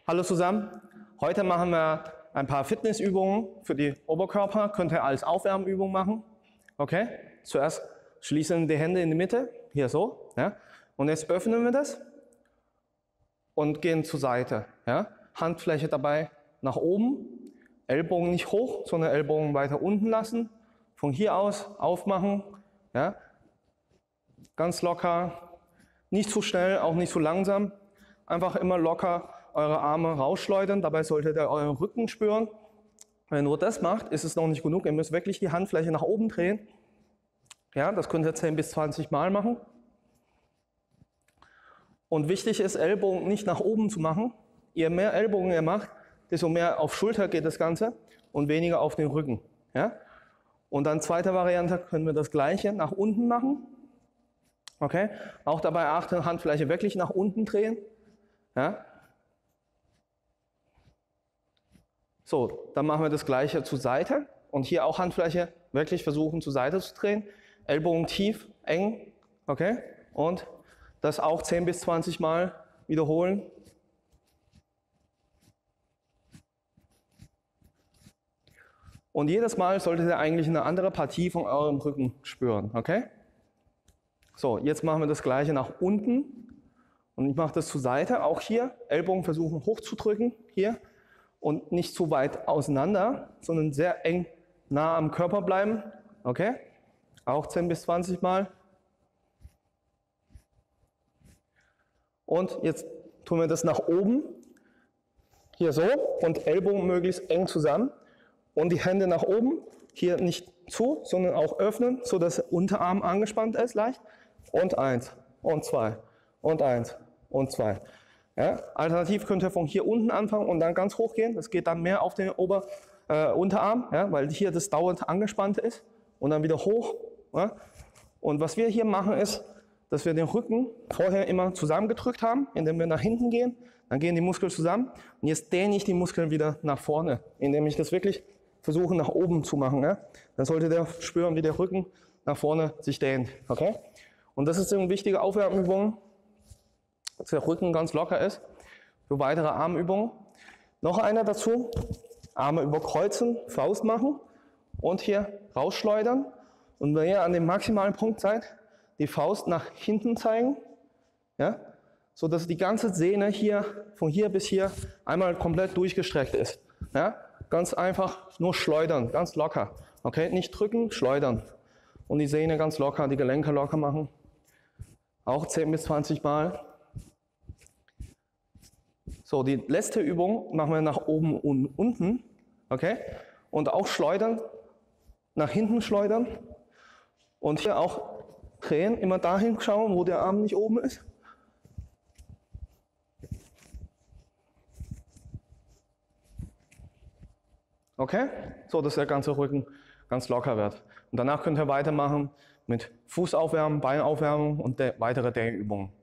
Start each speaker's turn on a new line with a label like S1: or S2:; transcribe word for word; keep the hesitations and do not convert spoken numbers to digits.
S1: Hallo zusammen, heute machen wir ein paar Fitnessübungen für die Oberkörper, könnt ihr als Aufwärmübung machen. Okay, zuerst schließen die Hände in die Mitte, hier so, ja? Und jetzt öffnen wir das und gehen zur Seite. Ja? Handfläche dabei nach oben, Ellbogen nicht hoch, sondern Ellbogen weiter unten lassen. Von hier aus aufmachen, ja? Ganz locker, nicht zu schnell, auch nicht zu langsam. Einfach immer locker eure Arme rausschleudern, dabei solltet ihr euren Rücken spüren. Wenn ihr nur das macht, ist es noch nicht genug. Ihr müsst wirklich die Handfläche nach oben drehen. Ja, das könnt ihr zehn bis zwanzig Mal machen. Und wichtig ist, Ellbogen nicht nach oben zu machen. Je mehr Ellbogen ihr macht, desto mehr auf Schulter geht das Ganze und weniger auf den Rücken. Ja? Und dann zweite Variante können wir das gleiche nach unten machen. Okay? Auch dabei achten, Handfläche wirklich nach unten drehen. Ja? So, dann machen wir das gleiche zur Seite und hier auch Handfläche wirklich versuchen zur Seite zu drehen. Ellbogen tief, eng, okay? Und das auch zehn bis zwanzig Mal wiederholen. Und jedes Mal solltet ihr eigentlich eine andere Partie von eurem Rücken spüren, okay? So, jetzt machen wir das gleiche nach unten und ich mache das zur Seite, auch hier, Ellbogen versuchen hochzudrücken, hier. Und nicht zu weit auseinander, sondern sehr eng nah am Körper bleiben. Okay? Auch zehn bis zwanzig Mal. Und jetzt tun wir das nach oben. Hier so. Und Ellbogen möglichst eng zusammen. Und die Hände nach oben. Hier nicht zu, sondern auch öffnen, sodass der Unterarm angespannt ist leicht. Und eins. Und zwei. Und eins. Und zwei. Ja, alternativ könnt ihr von hier unten anfangen und dann ganz hoch gehen. Das geht dann mehr auf den Ober, äh, Unterarm, ja, weil hier das dauernd angespannt ist. Und dann wieder hoch. Ja. Und was wir hier machen ist, dass wir den Rücken vorher immer zusammengedrückt haben, indem wir nach hinten gehen. Dann gehen die Muskeln zusammen. Und jetzt dehne ich die Muskeln wieder nach vorne, indem ich das wirklich versuche nach oben zu machen. Ja. Dann solltet ihr spüren, wie der Rücken nach vorne sich dehnt. Okay? Und das ist eine wichtige Aufwärmübung, dass der Rücken ganz locker ist, für weitere Armübungen. Noch eine dazu, Arme überkreuzen, Faust machen und hier rausschleudern. Und wenn ihr an dem maximalen Punkt seid, die Faust nach hinten zeigen, ja, so dass die ganze Sehne hier, von hier bis hier, einmal komplett durchgestreckt ist. Ja. Ganz einfach nur schleudern, ganz locker. Okay, nicht drücken, schleudern. Und die Sehne ganz locker, die Gelenke locker machen. Auch zehn bis zwanzig Mal. So, die letzte Übung machen wir nach oben und unten, okay? Und auch schleudern, nach hinten schleudern. Und hier auch drehen, immer dahin schauen, wo der Arm nicht oben ist. Okay? So, dass der ganze Rücken ganz locker wird. Und danach könnt ihr weitermachen mit Fußaufwärmen, Beinaufwärmung und weitere Dehnübungen.